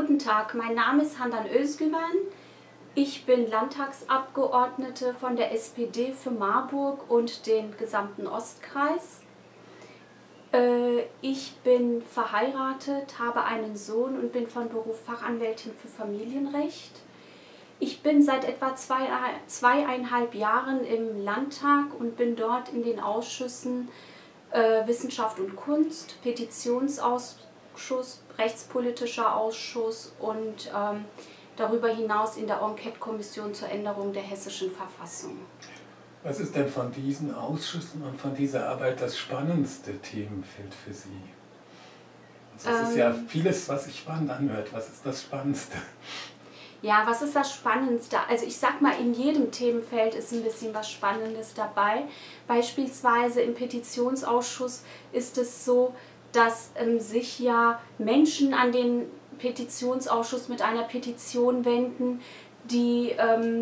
Guten Tag, mein Name ist Handan Özgüven. Ich bin Landtagsabgeordnete von der SPD für Marburg und den gesamten Ostkreis. Ich bin verheiratet, habe einen Sohn und bin von Beruf Fachanwältin für Familienrecht. Ich bin seit etwa zweieinhalb Jahren im Landtag und bin dort in den Ausschüssen Wissenschaft und Kunst, Petitionsausschuss, Rechtspolitischer Ausschuss und darüber hinaus in der Enquete-Kommission zur Änderung der hessischen Verfassung. Was ist denn von diesen Ausschüssen und von dieser Arbeit das spannendste Themenfeld für Sie? Also es ist ja vieles, was sich spannend anhört. Was ist das Spannendste? Ja, was ist das Spannendste? Also ich sag mal, in jedem Themenfeld ist ein bisschen was Spannendes dabei. Beispielsweise im Petitionsausschuss ist es so, dass sich ja Menschen an den Petitionsausschuss mit einer Petition wenden, die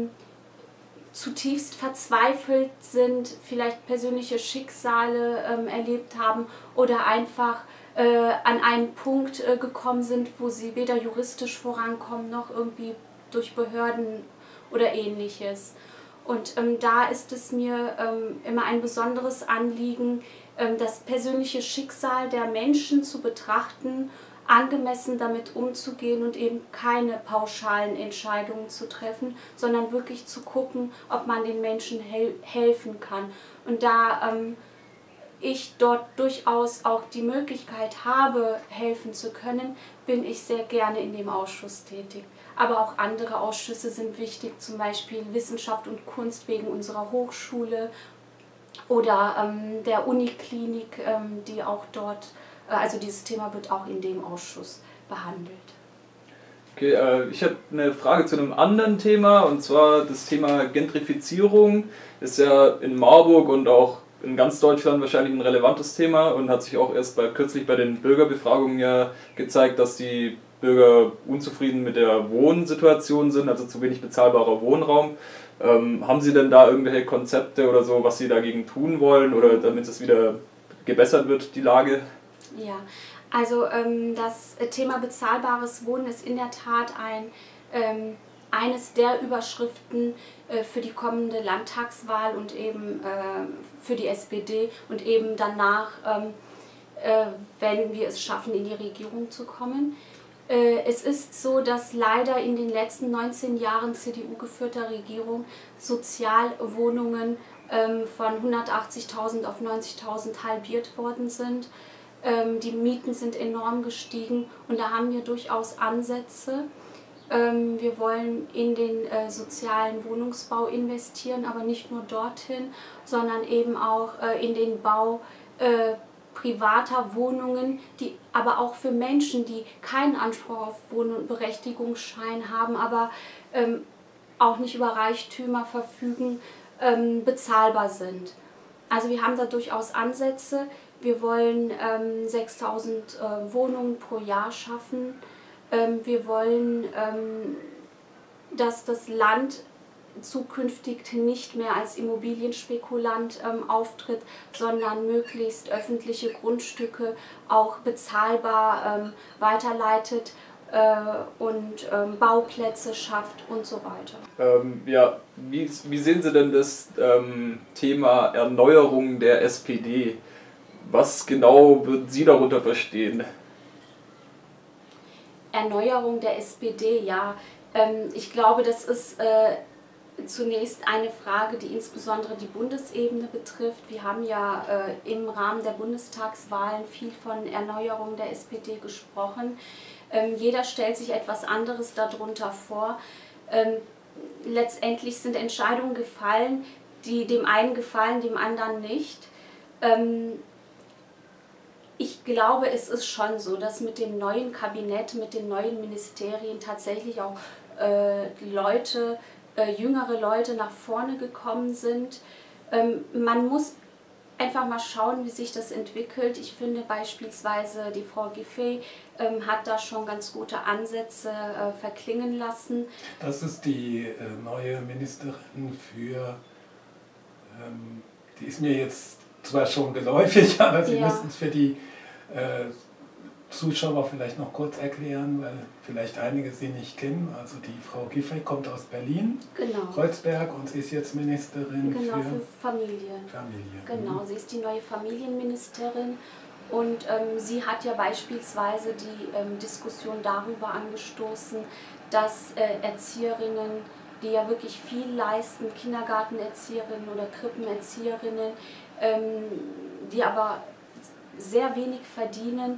zutiefst verzweifelt sind, vielleicht persönliche Schicksale erlebt haben oder einfach an einen Punkt gekommen sind, wo sie weder juristisch vorankommen noch irgendwie durch Behörden oder ähnliches. Und da ist es mir immer ein besonderes Anliegen, das persönliche Schicksal der Menschen zu betrachten, angemessen damit umzugehen und eben keine pauschalen Entscheidungen zu treffen, sondern wirklich zu gucken, ob man den Menschen helfen kann. Und da ich dort durchaus auch die Möglichkeit habe, helfen zu können, bin ich sehr gerne in dem Ausschuss tätig. Aber auch andere Ausschüsse sind wichtig, zum Beispiel Wissenschaft und Kunst wegen unserer Hochschule oder der Uniklinik, die auch dort, also dieses Thema wird auch in dem Ausschuss behandelt. Okay, ich habe eine Frage zu einem anderen Thema, und zwar das Thema Gentrifizierung ist ja in Marburg und auch in ganz Deutschland wahrscheinlich ein relevantes Thema und hat sich auch erst kürzlich bei den Bürgerbefragungen ja gezeigt, dass die Bürger unzufrieden mit der Wohnsituation sind, also zu wenig bezahlbarer Wohnraum. Haben Sie denn da irgendwelche Konzepte oder so, was Sie dagegen tun wollen oder damit es wieder gebessert wird, die Lage? Ja, also das Thema bezahlbares Wohnen ist in der Tat eines der Überschriften für die kommende Landtagswahl und eben für die SPD und eben danach, wenn wir es schaffen, in die Regierung zu kommen. Es ist so, dass leider in den letzten 19 Jahren CDU-geführter Regierung Sozialwohnungen von 180.000 auf 90.000 halbiert worden sind. Die Mieten sind enorm gestiegen und da haben wir durchaus Ansätze. Wir wollen in den sozialen Wohnungsbau investieren, aber nicht nur dorthin, sondern eben auch in den Bau privater Wohnungen, die aber auch für Menschen, die keinen Anspruch auf Wohn- und Berechtigungsschein haben, aber auch nicht über Reichtümer verfügen, bezahlbar sind. Also wir haben da durchaus Ansätze. Wir wollen 6.000 Wohnungen pro Jahr schaffen. Wir wollen, dass das Land zukünftig nicht mehr als Immobilienspekulant auftritt, sondern möglichst öffentliche Grundstücke auch bezahlbar weiterleitet und Bauplätze schafft und so weiter. Ja, wie sehen Sie denn das Thema Erneuerung der SPD? Was genau würden Sie darunter verstehen? Erneuerung der SPD, ja. Ich glaube, das ist zunächst eine Frage, die insbesondere die Bundesebene betrifft. Wir haben ja im Rahmen der Bundestagswahlen viel von Erneuerung der SPD gesprochen. Jeder stellt sich etwas anderes darunter vor. Letztendlich sind Entscheidungen gefallen, die dem einen gefallen, dem anderen nicht. Ich glaube, es ist schon so, dass mit dem neuen Kabinett, mit den neuen Ministerien tatsächlich auch jüngere Leute nach vorne gekommen sind. Man muss einfach mal schauen, wie sich das entwickelt. Ich finde beispielsweise, die Frau Giffey hat da schon ganz gute Ansätze verklingen lassen. Das ist die neue Ministerin für, die ist mir jetzt zwar schon geläufig, aber Sie müssen es für die Zuschauer vielleicht noch kurz erklären, weil vielleicht einige sie nicht kennen. Also die Frau Giffey kommt aus Berlin, Genau. Kreuzberg, und sie ist jetzt Ministerin für Familien. Genau, sie ist die neue Familienministerin. Und sie hat ja beispielsweise die Diskussion darüber angestoßen, dass Erzieherinnen, die ja wirklich viel leisten, Kindergartenerzieherinnen oder Krippenerzieherinnen, die aber sehr wenig verdienen,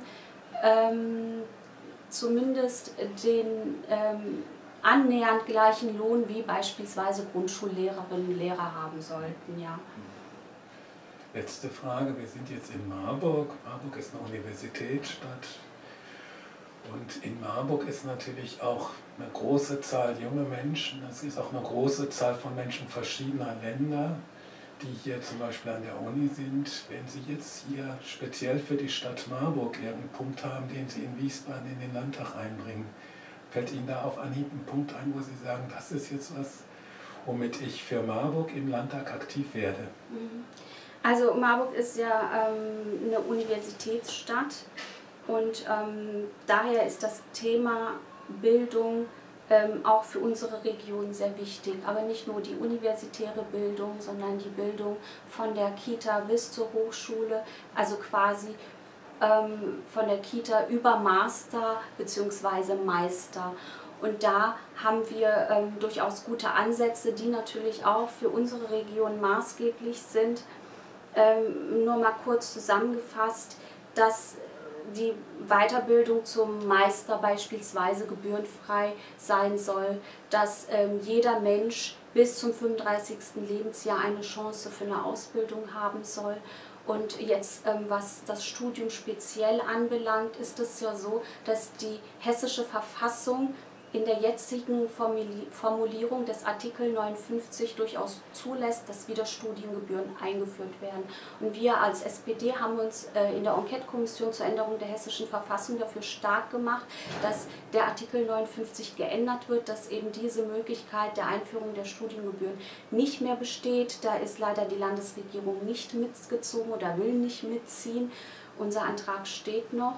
zumindest den annähernd gleichen Lohn wie beispielsweise Grundschullehrerinnen und Lehrer haben sollten. Ja. Letzte Frage, wir sind jetzt in Marburg. Marburg ist eine Universitätsstadt und in Marburg ist natürlich auch eine große Zahl junge Menschen. Es ist auch eine große Zahl von Menschen verschiedener Länder, die hier zum Beispiel an der Uni sind. Wenn Sie jetzt hier speziell für die Stadt Marburg irgendeinen Punkt haben, den Sie in Wiesbaden in den Landtag einbringen, fällt Ihnen da auf Anhieb ein Punkt ein, wo Sie sagen, das ist jetzt was, womit ich für Marburg im Landtag aktiv werde? Also Marburg ist ja eine Universitätsstadt und daher ist das Thema Bildung auch für unsere Region sehr wichtig. Aber nicht nur die universitäre Bildung, sondern die Bildung von der Kita bis zur Hochschule, also quasi von der Kita über Master bzw. Meister. Und da haben wir durchaus gute Ansätze, die natürlich auch für unsere Region maßgeblich sind. Nur mal kurz zusammengefasst, dass die Weiterbildung zum Meister beispielsweise gebührenfrei sein soll, dass jeder Mensch bis zum 35. Lebensjahr eine Chance für eine Ausbildung haben soll. Und jetzt, was das Studium speziell anbelangt, ist es ja so, dass die hessische Verfassung in der jetzigen Formulierung des Artikel 59 durchaus zulässt, dass wieder Studiengebühren eingeführt werden. Und wir als SPD haben uns in der Enquete-Kommission zur Änderung der hessischen Verfassung dafür stark gemacht, dass der Artikel 59 geändert wird, dass eben diese Möglichkeit der Einführung der Studiengebühren nicht mehr besteht. Da ist leider die Landesregierung nicht mitgezogen oder will nicht mitziehen. Unser Antrag steht noch.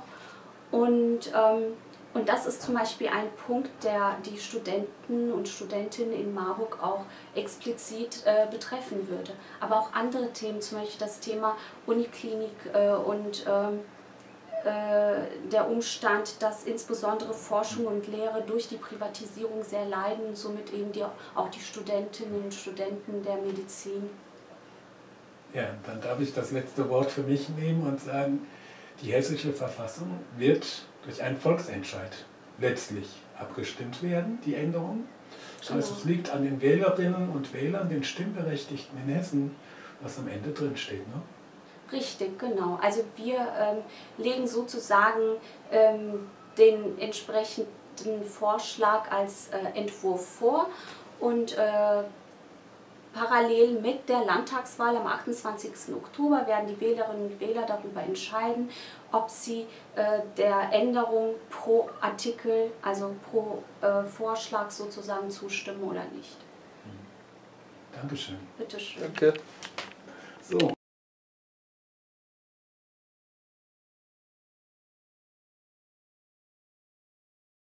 Und das ist zum Beispiel ein Punkt, der die Studenten und Studentinnen in Marburg auch explizit betreffen würde. Aber auch andere Themen, zum Beispiel das Thema Uniklinik und der Umstand, dass insbesondere Forschung und Lehre durch die Privatisierung sehr leiden und somit eben auch die Studentinnen und Studenten der Medizin. Ja, dann darf ich das letzte Wort für mich nehmen und sagen, die hessische Verfassung wird durch einen Volksentscheid letztlich abgestimmt werden, die Änderung. Das heißt, es liegt an den Wählerinnen und Wählern, den Stimmberechtigten in Hessen, was am Ende drin steht. Ne? Richtig, genau. Also wir legen sozusagen den entsprechenden Vorschlag als Entwurf vor und parallel mit der Landtagswahl am 28. Oktober werden die Wählerinnen und Wähler darüber entscheiden, ob sie der Änderung pro Artikel, also pro Vorschlag sozusagen zustimmen oder nicht. Dankeschön. Bitte schön. Danke.